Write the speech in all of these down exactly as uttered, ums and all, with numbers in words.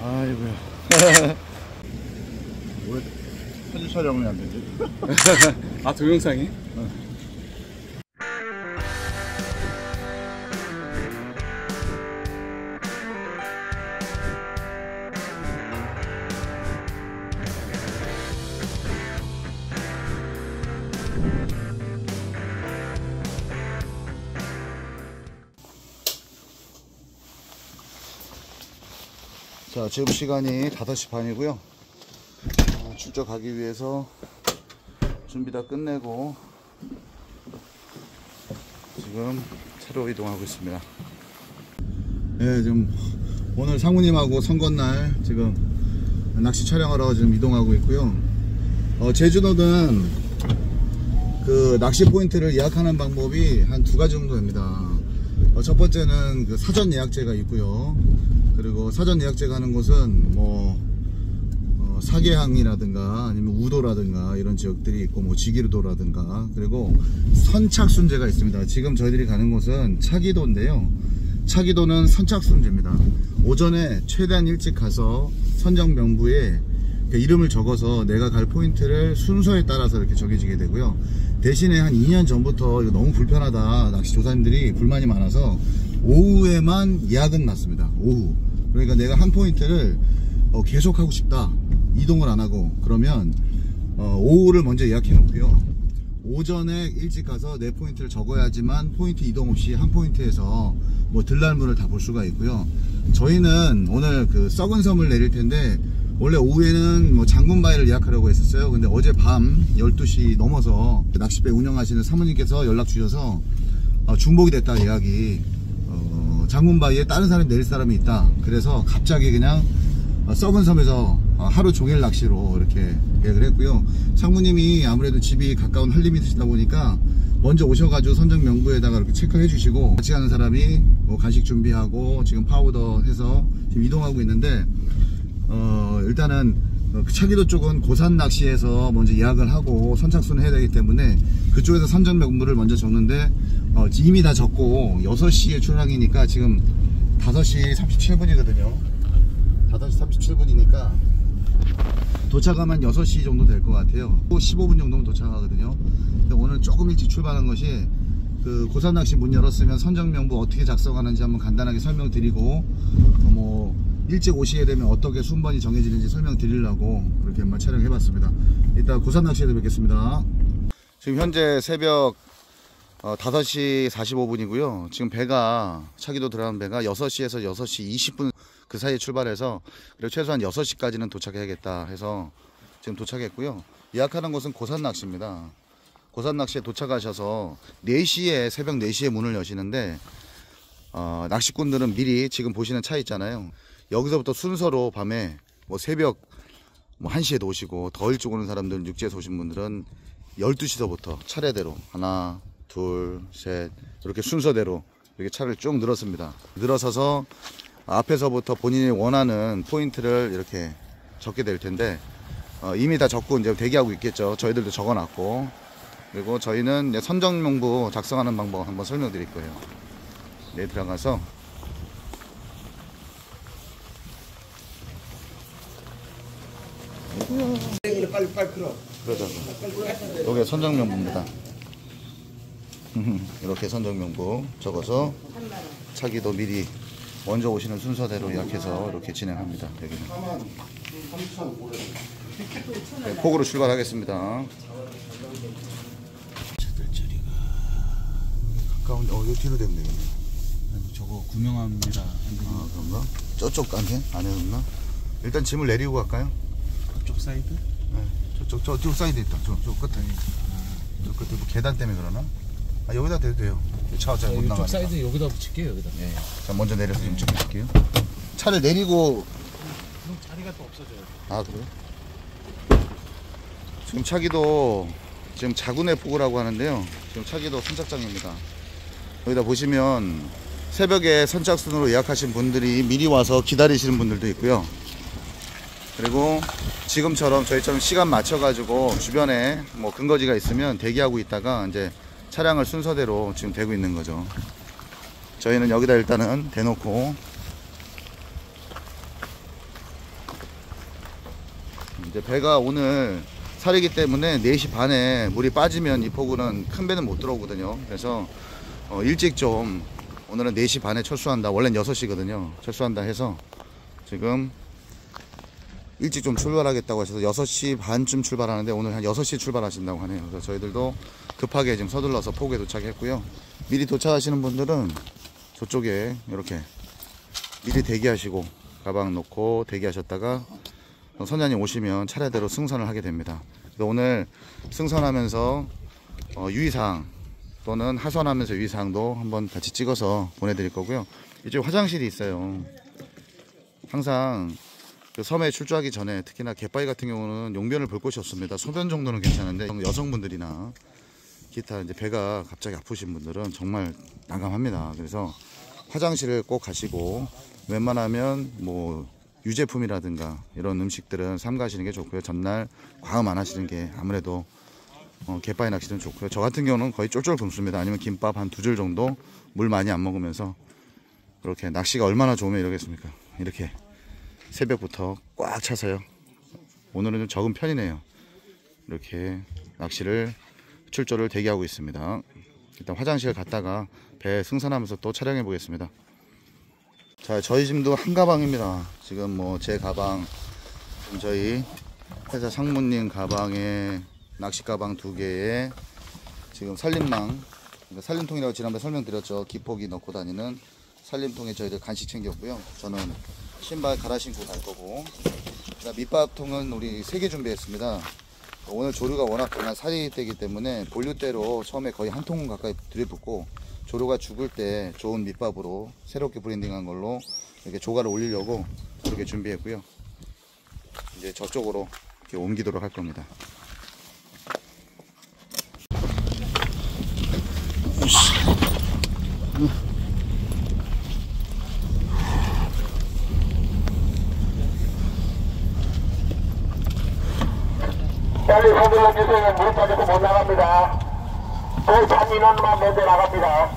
아이고야. 왜 사진 촬영이 안 되지? 아, 동영상이? 어. 자, 지금 시간이 다섯 시 반이고요. 어, 출조 가기 위해서 준비 다 끝내고 지금 차로 이동하고 있습니다. 네, 지금 오늘 상무님하고 선거날 지금 낚시 촬영하러 지금 이동하고 있고요. 어, 제주도는 그 낚시 포인트를 예약하는 방법이 한 두 가지 정도 됩니다. 어, 첫 번째는 그 사전 예약제가 있고요. 그리고 사전 예약제가 하는 곳은 뭐 어, 사계항이라든가 아니면 우도라든가 이런 지역들이 있고, 뭐 지기르도라든가, 그리고 선착순제가 있습니다. 지금 저희들이 가는 곳은 차기도인데요. 차기도는 선착순제입니다. 오전에 최대한 일찍 가서 선정 명부에 이름을 적어서 내가 갈 포인트를 순서에 따라서 이렇게 정해지게 되고요. 대신에 한 이 년 전부터 이거 너무 불편하다, 낚시 조사님들이 불만이 많아서 오후에만 예약은 맞습니다. 오후. 그러니까 내가 한 포인트를 어, 계속 하고 싶다, 이동을 안 하고, 그러면 어, 오후를 먼저 예약해 놓고요. 오전에 일찍 가서 내 포인트를 적어야지만 포인트 이동 없이 한 포인트에서 뭐 들날물을 다 볼 수가 있고요. 저희는 오늘 그 썩은 섬을 내릴 텐데, 원래 오후에는 뭐 장군바위를 예약하려고 했었어요. 근데 어제 밤 열두 시 넘어서 낚싯배 운영하시는 사모님께서 연락 주셔서 어, 중복이 됐다, 예약이. 어, 장군바위에 다른 사람이 내릴 사람이 있다. 그래서 갑자기 그냥 어, 썩은 섬에서 어, 하루 종일 낚시로 이렇게 예약을 했고요. 상무님이 아무래도 집이 가까운 한림이시다 보니까 먼저 오셔가지고 선정 명부에다가 이렇게 체크해 주시고, 같이 가는 사람이 뭐 간식 준비하고 지금 파우더 해서 지금 이동하고 있는데, 어, 일단은 차기도 쪽은 고산 낚시에서 먼저 예약을 하고 선착순을 해야 되기 때문에 그쪽에서 선정 명부를 먼저 적는데, 어, 이미 다 적고 여섯 시에 출항이니까 지금 다섯 시 삼십칠 분이거든요. 다섯 시 삼십칠 분이니까 도착하면 여섯 시 정도 될 것 같아요. 또 십오 분 정도면 도착하거든요. 근데 오늘 조금 일찍 출발한 것이, 그 고산 낚시 문 열었으면 선정 명부 어떻게 작성하는지 한번 간단하게 설명드리고, 어, 뭐 일찍 오시게 되면 어떻게 순번이 정해지는지 설명드리려고 그렇게 한번 촬영해 봤습니다. 이따 고산 낚시에서 뵙겠습니다. 지금 현재 새벽 어, 다섯 시 사십오 분이고요 지금 배가, 차기도 들어가는 배가 여섯 시에서 여섯 시 이십 분 그 사이에 출발해서, 그리고 최소한 여섯 시까지는 도착해야겠다 해서 지금 도착했고요. 예약하는 곳은 고산 낚시입니다. 고산 낚시에 도착하셔서 네 시에, 새벽 네 시에 문을 여시는데, 어, 낚시꾼들은 미리 지금 보시는 차 있잖아요. 여기서부터 순서로 밤에 뭐 새벽 뭐 한 시에도 오시고, 더 일찍 오는 사람들, 육지에서 오신 분들은 열두 시서부터 차례대로 하나, 둘, 셋 이렇게 순서대로 이렇게 차를 쭉 늘었습니다. 늘어서서 앞에서부터 본인이 원하는 포인트를 이렇게 적게 될 텐데, 어, 이미 다 적고 이제 대기하고 있겠죠. 저희들도 적어놨고, 그리고 저희는 이제 선정 명부 작성하는 방법 한번 설명드릴 거예요. 네, 들어가서 빨리 빨리 끌어. 그러죠. 여기 선정 명부입니다. 이렇게 선정 명부 적어서 차기도 미리 먼저 오시는 순서대로 예약해서 이렇게 진행합니다. 여기는 네, 폭으로 출발하겠습니다. 차들자리가 가까운데, 어, 여기 뒤로 됐네. 저거 구명합니다. 아, 그런가? 저쪽 안에? 안에 없나? 일단 짐을 내리고 갈까요? 쪽 사이드? 네. 저쪽, 저, 저 사이드 있다. 저, 저 끝에. 저 끝에 뭐 계단 때문에 그러나? 아, 여기다 대도 돼요. 차가 잘 못 나가니까. 쪽 사이드 여기다 붙일게요, 여기다. 예. 자, 먼저 내려서 좀 찍어줄게요. 차를 내리고. 그럼 자리가 또 없어져요. 아, 그래요? 지금 차기도 지금 자군의 포구라고 하는데요. 지금 차기도 선착장입니다. 여기다 보시면 새벽에 선착순으로 예약하신 분들이 미리 와서 기다리시는 분들도 있고요. 그리고 지금처럼 저희처럼 시간 맞춰가지고 주변에 뭐 근거지가 있으면 대기하고 있다가 이제 차량을 순서대로 지금 대고 있는 거죠. 저희는 여기다 일단은 대놓고 이제 배가 오늘 살이기 때문에 네 시 반에 물이 빠지면 이 포구는 큰 배는 못 들어오거든요. 그래서 어 일찍 좀 오늘은 네 시 반에 철수한다. 원래는 여섯 시거든요. 철수한다 해서 지금 일찍 좀 출발하겠다고 하셔서 여섯 시 반쯤 출발하는데 오늘 한 여섯 시 출발하신다고 하네요. 그래서 저희들도 급하게 지금 서둘러서 포구에 도착했고요. 미리 도착하시는 분들은 저쪽에 이렇게 미리 대기하시고 가방 놓고 대기하셨다가 선장님 오시면 차례대로 승선을 하게 됩니다. 그래서 오늘 승선하면서 어, 유의사항 또는 하선하면서 유의사항도 한번 같이 찍어서 보내드릴 거고요. 이제 화장실이 있어요. 항상 그 섬에 출조하기 전에 특히나 갯바위 같은 경우는 용변을 볼 곳이 없습니다. 소변 정도는 괜찮은데 여성분들이나 기타 이제 배가 갑자기 아프신 분들은 정말 난감합니다. 그래서 화장실을 꼭 가시고 웬만하면 뭐 유제품이라든가 이런 음식들은 삼가시는 게 좋고요. 전날 과음 안 하시는 게 아무래도 어, 갯바위 낚시는 좋고요. 저 같은 경우는 거의 쫄쫄 굶습니다. 아니면 김밥 한 두 줄 정도 물 많이 안 먹으면서 그렇게 낚시가 얼마나 좋으면 이러겠습니까. 이렇게 새벽부터 꽉 차서요. 오늘은 좀 적은 편이네요. 이렇게 낚시를 출조를 대기하고 있습니다. 일단 화장실 갔다가 배 승선하면서 또 촬영해 보겠습니다. 자, 저희 짐도 한 가방입니다. 지금 뭐 제 가방, 지금 저희 회사 상무님 가방에 낚시 가방 두 개에 지금 살림망, 그러니까 살림통이라고 지난번에 설명드렸죠. 기포기 넣고 다니는 살림통에 저희들 간식 챙겼고요. 저는 신발 갈아 신고 갈 거고, 밑밥통은 우리 세 개 준비했습니다. 오늘 조류가 워낙 강한 살이 때기 때문에 본류대로 처음에 거의 한 통 가까이 들이붓고 조류가 죽을 때 좋은 밑밥으로 새롭게 브랜딩한 걸로 이렇게 조가를 올리려고 그렇게 준비했고요. 이제 저쪽으로 이렇게 옮기도록 할 겁니다. 빨리 서둘러 주세요. 물 빠져서 못 나갑니다. 도착 인원만 내려 나갑니다.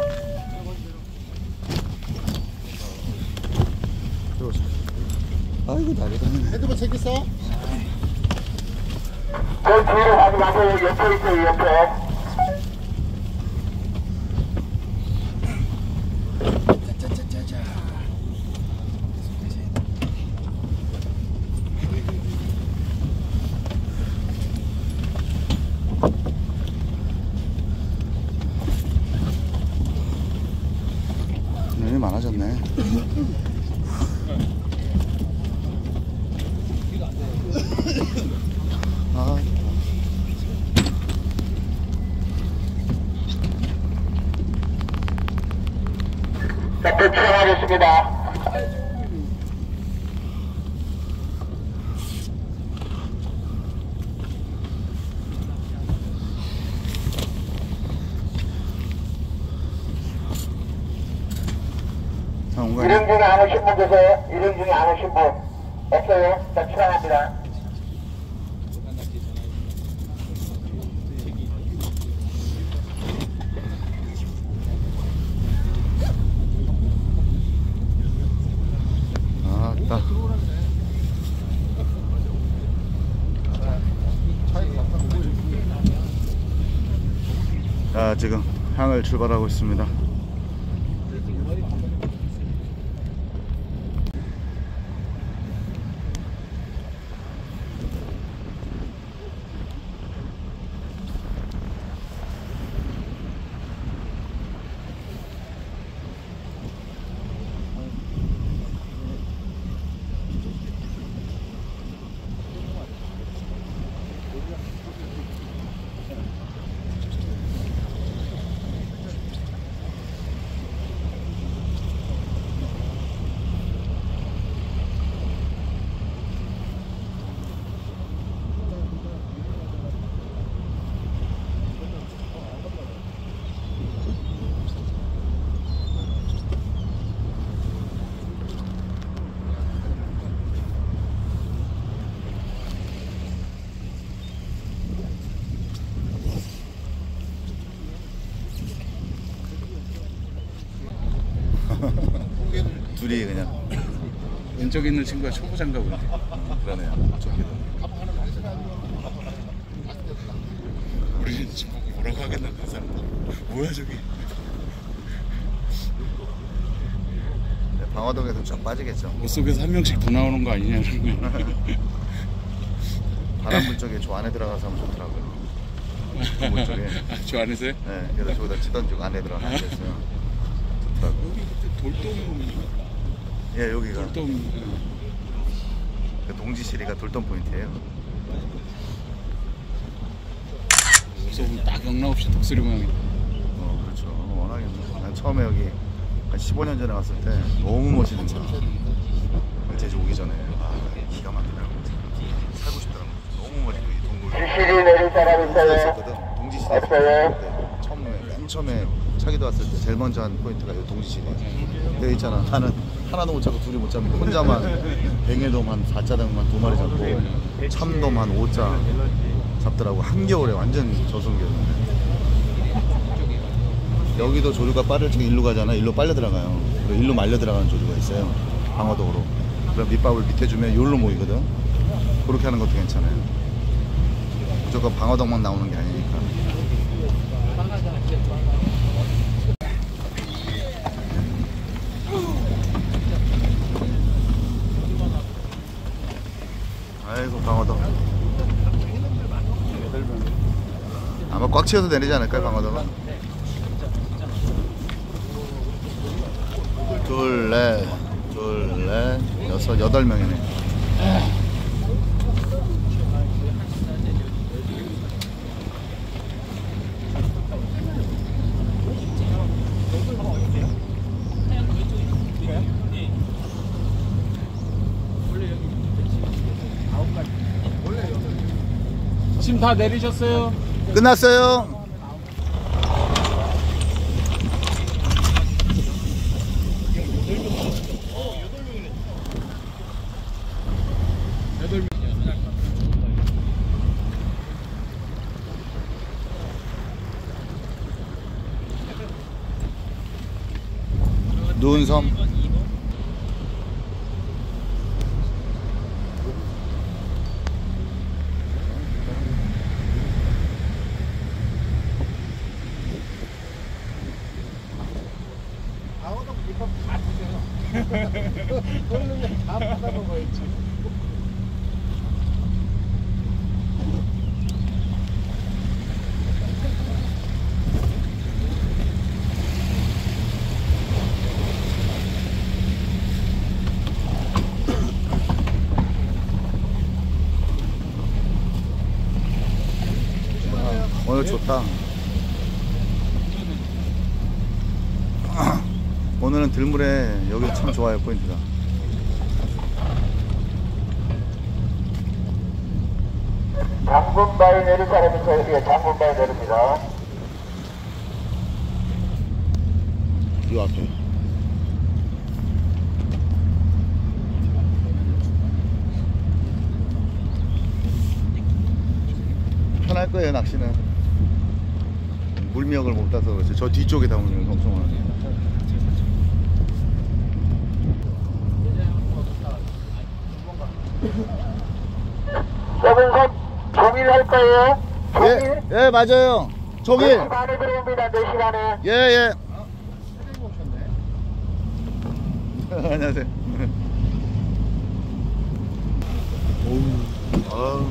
아이고 날이다. 헤드폰 챙겼어? 저 뒤로 가지 마세요. 옆에 있어요. 옆에. 눈이 많아졌네. 아, 자, 도착하겠습니다. 상호가 이름 중에 안 오신 분 계세요? 이름 중에 안 오신 분 없어요? 자, 출항합니다. 아따. 자, 지금 항을 출발하고 있습니다. 둘이 그냥 왼쪽에 있는 친구가 초보장갑을. 그러네요. 저기도. 우리는 지금 보고 뭐라고 하겠는데 그 사람 뭐야 저기. 네, 방화동에서 쫙 빠지겠죠. 물 속에서 한 명씩 더 나오는 거 아니냐 그런 거. 바람 분 쪽에 저 안에 들어가서 하면 좋더라고요. 문 쪽에. 아, 저 안에서요? 네, 그래서 저기다 치던 쪽 안에 들어가서 앉았어요. 좋더라고요. 여기 그때 돌돔 예, 여기가 돌돔 그 동지시리가 돌돔 포인트예요. 그래서 딱 영락 없이 독수리 모양이. 어, 그렇죠. 워낙에 난 처음에 여기 한 십오 년 전에 왔을 때 너무 멋있는 거야. 제주 오기 전에 아, 기가 막히더라고. 살고 싶더라고. 너무 멋있고 이 동굴. 지시리 내릴 사람 있어요? 있었거든. 동지시리 없어요? 처음에 맨 처음에 차기도 왔을 때 제일 먼저 한 포인트가 이 동지시리. 근데 있잖아. 나는 하나도 못 잡고 둘이 못 잡고 혼자만 뱅에돔 한 사 자당만 두 마리 잡고 참돔 한 오 자 잡더라고. 한겨울에 완전 저순기였는데. 여기도 조류가 빠를 적에 일로 가잖아. 일로 빨려 들어가요. 그리고 일로 말려 들어가는 조류가 있어요. 방어도로. 그럼 밑밥을 밑에 주면 여기로 모이거든. 그렇게 하는 것도 괜찮아요. 무조건 방어덕만 나오는 게 아니니까. 아이고 방어덕. 아마 꽉 채워서 내리지 않을까요 방어덕은? 둘, 넷, 둘, 넷, 여섯, 여덟 명이네. 짐 다 내리셨어요? 끝났어요. 눈섬. 다 받아먹어야지. 오늘 좋다. 오늘은 들물에 여기 참 좋아요 포인트가. 장군바위 내릴 사람이 있어요. 장군바위 내립니다. 이 앞에. 편할 거예요 낚시는. 물미역을 못 따서 그렇지. 저 뒤쪽에 담으면 엄청 많아요. 서른석 종일 할 거예요? 종일? 예, 예 맞아요. 저기. 네 시간에 들어옵니다. 네 시간에. 예, 예. 안녕하세요. 어우. 아우.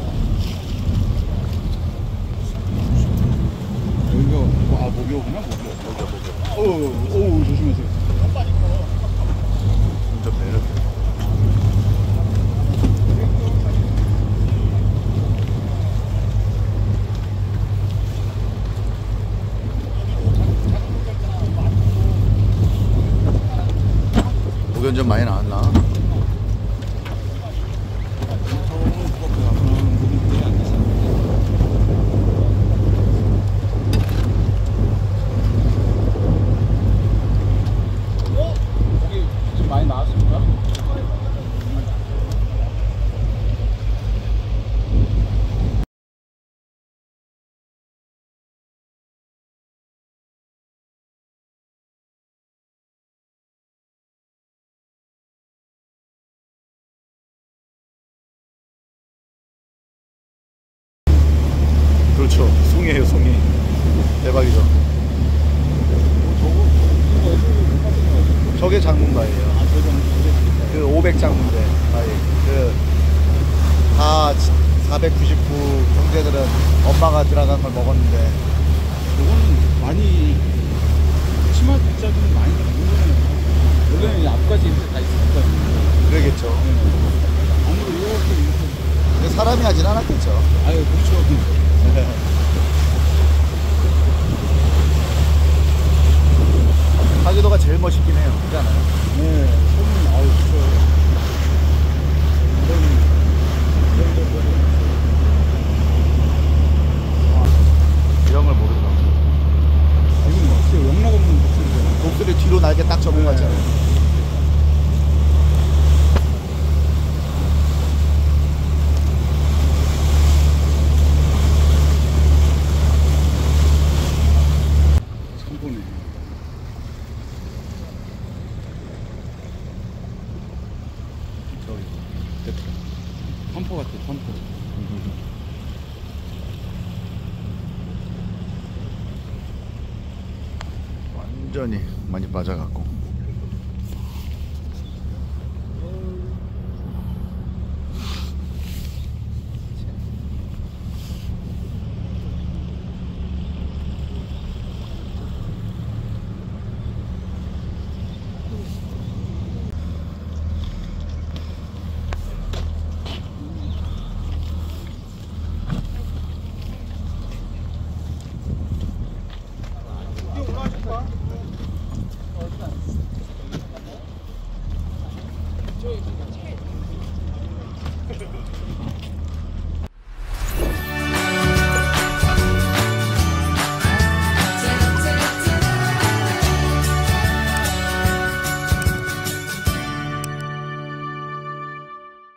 여기가 아 목욕이나 목욕. 목욕, 목욕. 어우 어우 조심하세요. 진짜 배를. 목연 좀 많이 나왔나? 많이 나왔습니까? 그렇죠. 송이에요, 송이. 대박이죠. 저게 장문가예요. 그 오백 장문대. 아니, 그, 다 사백구십구 형제들은 엄마가 들어간 걸 먹었는데. 이거는 많이 치맛자들은 많이 먹는 거예요. 원래는 앞까지 이렇게 다 있을 거예요. 그러겠죠. 아무리 이렇게 이렇게. 근데 사람이 하진 않았겠죠. 아유, 그렇죠. 하기도가 제일 멋있긴 해요. 그렇지 않아요? 네, 손은 아유, 그렇죠. 이런 걸 모르죠. 이건 뭐 진짜 영락 없는 목소리잖아요. 독수리 뒤로 날개 딱 접은 것 같잖아요. 참보네. 저기. 탐포 같아, 탐포. 완전히 많이 빠져갖고.